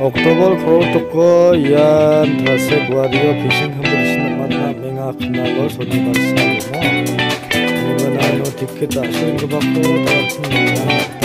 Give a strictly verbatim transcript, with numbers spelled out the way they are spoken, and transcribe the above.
Oktober kau toko yan thase guario fishing competition mana menga kenalo soni barsa mo. Mengenai no tiket tak sering kebako tak